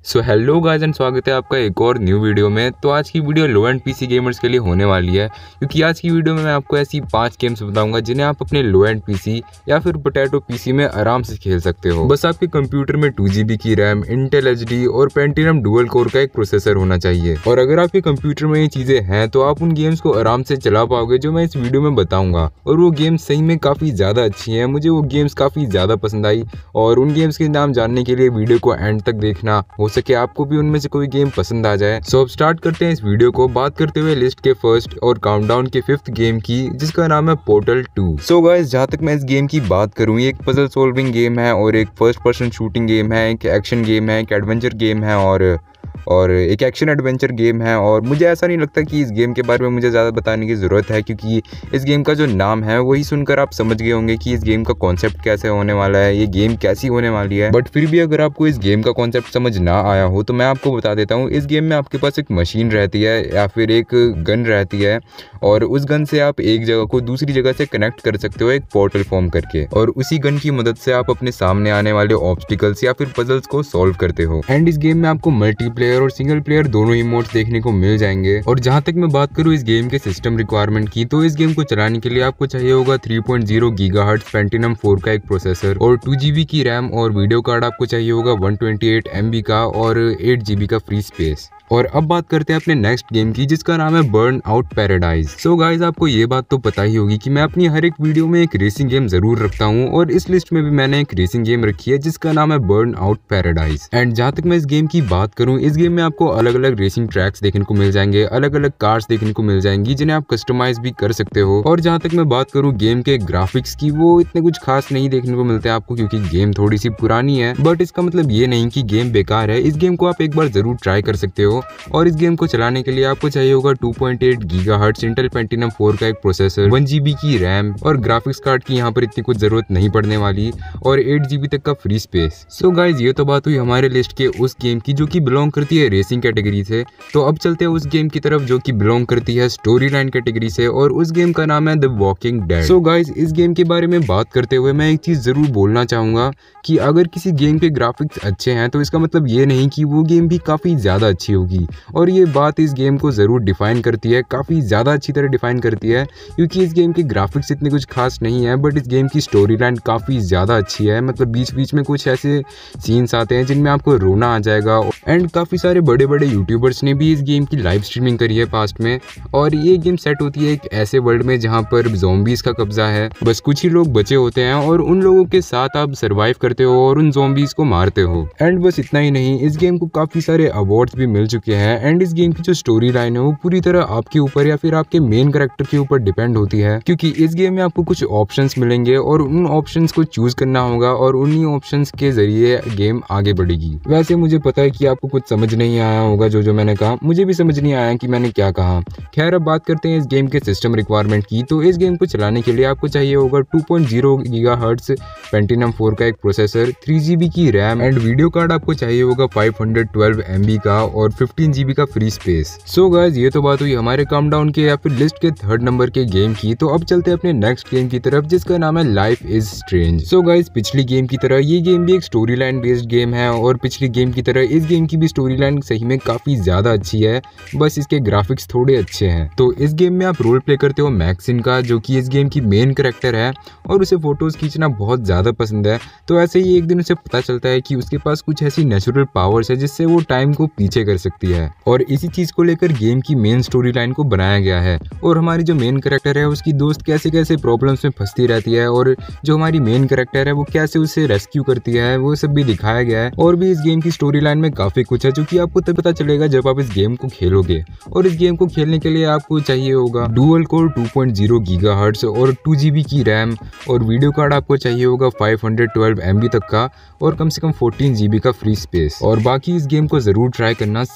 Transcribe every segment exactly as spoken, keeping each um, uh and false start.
So hello guys and स्वागत है आपका एक और न्यू वीडियो में। तो आज की video low end PC gamers के लिए होने वाली है, क्योंकि आज की वीडियो में मैं आपको ऐसी पांच गेम्स बताऊंगा जिन्हें आप अपने लो एंड पीसी या फिर पोटैटो पीसी में आराम से खेल सकते हो। बस आपके कंप्यूटर में टू जीबी की रैम, इंटेल एचडी और पेंटिनम डुअल कोर का एक प्रोसेसर होना चाहिए। और अगर आपके कंप्यूटर में ये चीजें हैं तो आप उन गेम्स को आराम से चला पाओगे जो मैं इस वीडियो में बताऊंगा। और वो गेम्स सही में काफी ज्यादा अच्छी है, मुझे वो गेम्स काफी ज्यादा पसंद आई। और उन गेम्स के नाम जानने के लिए वीडियो को एंड तक देखना, हो सके आपको भी उनमें से कोई गेम पसंद आ जाए। सो अब स्टार्ट करते हैं इस वीडियो को, बात करते हुए लिस्ट के फर्स्ट और काउंटडाउन के फिफ्थ गेम की, जिसका नाम है पोर्टल टू। सो गाइस, जहां तक मैं इस गेम की बात करूं, ये एक पजल सॉल्विंग गेम है और एक फर्स्ट पर्सन शूटिंग गेम है, एक एक्शन गेम है, एक एडवेंचर गेम है और और एक एक्शन एडवेंचर गेम है। और मुझे ऐसा नहीं लगता कि इस गेम के बारे में मुझे ज़्यादा बताने की ज़रूरत है, क्योंकि इस गेम का जो नाम है वही सुनकर आप समझ गए होंगे कि इस गेम का कॉन्सेप्ट कैसे होने वाला है, ये गेम कैसी होने वाली है। बट फिर भी अगर आपको इस गेम का कॉन्सेप्ट समझ ना आया हो तो मैं आपको बता देता हूँ। इस गेम में आपके पास एक मशीन रहती है या फिर एक गन रहती है, और उस गन से आप एक जगह को दूसरी जगह से कनेक्ट कर सकते हो एक पोर्टल फॉर्म करके, और उसी गन की मदद से आप अपने सामने आने वाले ऑब्स्टिकल्स या फिर पजल्स को सॉल्व करते हो। एंड इस गेम में आपको मल्टीप्लेयर और सिंगल प्लेयर दोनों ही मोड्स देखने को मिल जाएंगे। और जहां तक मैं बात करूं इस गेम के सिस्टम रिक्वायरमेंट की, तो इस गेम को चलाने के लिए आपको चाहिए होगा three point zero gigahertz Pentium four का एक प्रोसेसर, और टू जीबी की रैम, और वीडियो कार्ड आपको चाहिए होगा वन ट्वेंटी एट एमबी का और एट जीबी का फ्री स्पेस। और अब बात करते हैं अपने नेक्स्ट गेम की, जिसका नाम है Burn Out Paradise. So guys, आपको ये बात तो पता ही होगी कि मैं अपनी हर एक वीडियो में एक रेसिंग गेम जरूर रखता हूँ, और इस लिस्ट में भी मैंने एक रेसिंग गेम रखी है जिसका नाम है बर्न आउट पैराडाइज। एंड जहां तक मैं इस गेम की बात करूँ, इस गेम में आपको अलग अलग रेसिंग ट्रैक्स देखने को मिल जाएंगे, अलग अलग कार्स देखने को मिल जाएंगी जिन्हें आप कस्टमाइज भी कर सकते हो। और जहां तक मैं बात करूँ गेम के ग्राफिक्स की, वो इतने कुछ खास नहीं देखने को मिलते हैं आपको, क्योंकि गेम थोड़ी सी पुरानी है। बट इसका मतलब ये नहीं कि गेम बेकार है, इस गेम को आप एक बार जरूर ट्राई कर सकते हो। और इस गेम को चलाने के लिए आपको चाहिए होगा two point eight gigahertz Intel Pentium four का एक प्रोसेसर, वन जीबी की रैम, और ग्राफिक्स कार्ड की यहाँ पर इतनी कुछ जरूरत नहीं पड़ने वाली, और एट जीबी तक का फ्री स्पेस। सो गाइज, ये तो बात हुई हमारे लिस्ट के उस गेम की जो कि बिलोंग करती है रेसिंग कैटेगरी से। तो अब चलते हैं उस गेम की तरफ जो कि बिलोंग करती है स्टोरी लाइन कैटेगरी से, और उस गेम का नाम है The Walking Dead. So guys, इस गेम के बारे में बात करते हुए मैं एक चीज जरूर बोलना चाहूंगा कि अगर किसी गेम के ग्राफिक्स अच्छे हैं तो इसका मतलब ये नहीं कि वो गेम भी काफी ज्यादा अच्छी होगी। और ये बात इस गेम को जरूर डिफाइन करती है, काफी ज्यादा अच्छी तरह डिफाइन करती है, क्योंकि इस गेम के ग्राफिक्स इतने कुछ खास नहीं है, बट इस गेम की स्टोरी लाइन काफी ज्यादा अच्छी है। मतलब बीच बीच में कुछ ऐसे सीन्स आते हैं जिनमें आपको रोना आ जाएगा। एंड काफी सारे बड़े बड़े यूट्यूबर्स ने भी इस गेम की लाइव स्ट्रीमिंग करी है पास्ट में। और ये गेम सेट होती है एक ऐसे वर्ल्ड में जहाँ पर ज़ॉम्बीज का कब्जा है, बस कुछ ही लोग बचे होते हैं और उन लोगों के साथ आप सर्वाइव करते हो और उन ज़ॉम्बीज को मारते हो। एंड बस इतना ही नहीं, इस गेम को काफी सारे अवार्ड्स भी मिल चुके हैं। एंड इस गेम की जो स्टोरी लाइन है वो पूरी तरह आपके ऊपर या फिर आपके मेन कैरेक्टर के ऊपर डिपेंड होती है, क्योंकि इस गेम में आपको कुछ ऑप्शंस मिलेंगे और उन ऑप्शंस को चूज करना होगा, और उन्हीं ऑप्शंस के जरिए गेम आगे बढ़ेगी। वैसे मुझे पता है कि आपको कुछ समझ नहीं आया होगा जो जो मैंने कहा, मुझे भी समझ नहीं आया कि मैंने क्या कहा। खैर, अब बात करते हैं इस गेम के सिस्टम रिक्वायरमेंट की। तो इस गेम को चलाने के लिए आपको चाहिए होगा two point zero gigahertz Pentium four का एक प्रोसेसर, थ्री जीबी की रैम, एंड वीडियो कार्ड आपको चाहिए होगा फाइव हंड्रेड ट्वेल्व एमबी का और फिफ्टीन जीबी का फ्री स्पेस। सो गाइस, ये तो बात हुई हमारे काउंटडाउन के या फिर लिस्ट के थर्ड नंबर के गेम की। तो अब चलते हैं अपने नेक्स्ट गेम की तरफ, जिसका नाम है Life Is Strange. So guys, पिछली गेम की तरह ये गेम भी एक स्टोरी लाइन बेस्ड गेम है, और पिछली गेम की तरह इस गेम की भी स्टोरी लाइन सही में काफी ज्यादा अच्छी है, बस इसके ग्राफिक्स थोड़े अच्छे हैं। तो इस गेम में आप रोल प्ले करते हो मैक्सिन का, जो कि इस गेम की मेन कैरेक्टर है, और उसे फोटोज खींचना बहुत ज्यादा पसंद है। तो ऐसे ही एक दिन उसे पता चलता है कि उसके पास कुछ ऐसी नेचुरल पावर्स है जिससे वो टाइम को पीछे कर सकती है, और इसी चीज को लेकर गेम की मेन स्टोरी लाइन को बनाया गया है। और हमारी जो मेन कैरेक्टर है उसकी दोस्त कैसे कैसे प्रॉब्लम्स में फंसती रहती है, और जो हमारी मेन कैरेक्टर है वो कैसे उसे रेस्क्यू करती है, वो सब भी दिखाया गया है। और भी इस गेम की स्टोरी लाइन में काफी कुछ है जो कि आपको तब पता चलेगा जब आप इस गेम को खेलोगे। और इस गेम को खेलने के लिए आपको चाहिए होगा dual core two point zero gigahertz और टू जीबी की रैम, और वीडियो कार्ड आपको चाहिए होगा फाइव हंड्रेड ट्वेल्व एमबी तक का, और कम से कम फोर्टीन जीबी का फ्री स्पेस। और बाकी इस गेम को जरूर ट्राई करना, सही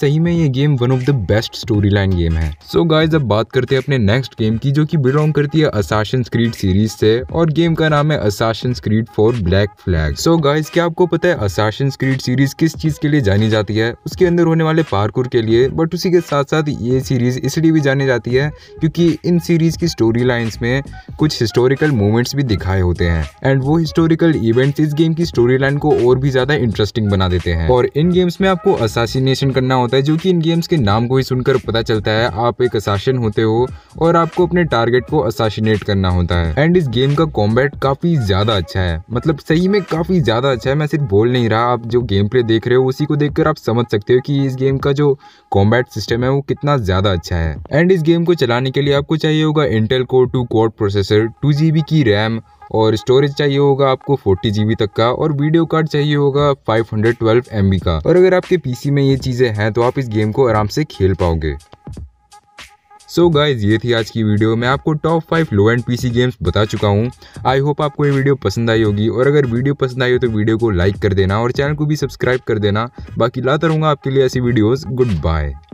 सही में ये game one of the best story line game है। सो गाइज अब बात करते हैं अपने नेक्स्ट गेम की, जो कि बिलोंग करती है असासिन्स क्रीड सीरीज से, और गेम का नाम है Assassin's Creed for Black Flag. So guys क्या आपको पता है असासिन्स क्रीड सीरीज किस चीज के लिए जानी जाती है? उसके अंदर होने वाले पार्कोर के लिए, बट उसी के साथ साथ ये सीरीज इसलिए भी जानी जाती है क्योंकि इन सीरीज की स्टोरी लाइन्स में कुछ हिस्टोरिकल मोमेंट्स भी दिखाए होते हैं, एंड वो हिस्टोरिकल इवेंट्स इस गेम की स्टोरी लाइन को और भी ज्यादा इंटरेस्टिंग बना देते हैं। और इन गेम्स में आपको असासिनेशन करना होता है, जो कि इन गेम्स के नाम को ही सुनकर पता चलता है आप एक असासिन होते हो और आपको अपने टारगेट को असासिनेट करना होता है। एंड इस गेम का कॉम्बैट काफी ज्यादा अच्छा है, मतलब सही में काफी ज्यादा अच्छा है। मैं सिर्फ बोल नहीं रहा, आप जो गेम प्ले देख रहे हो उसी को देखकर आप समझ सकते हो कि इस गेम का जो कॉम्बैट सिस्टम है वो कितना ज्यादा अच्छा है। एंड इस गेम को चलाने के लिए आपको चाहिए होगा Intel Core two Quad processor, two GB की रैम, और स्टोरेज चाहिए होगा आपको फोर्टी जीबी तक का, और वीडियो कार्ड चाहिए होगा five hundred twelve M B का। और अगर आपके पीसी में ये चीजें हैं तो आप इस गेम को आराम से खेल पाओगे। सो so गाइज ये थी आज की वीडियो। मैं आपको top five low end PC games बता चुका हूँ। आई होप आपको ये वीडियो पसंद आई होगी, और अगर वीडियो पसंद आई हो तो वीडियो को लाइक कर देना और चैनल को भी सब्सक्राइब कर देना। बाकी लाता रहूँगा आपके लिए ऐसी वीडियोस। Good bye.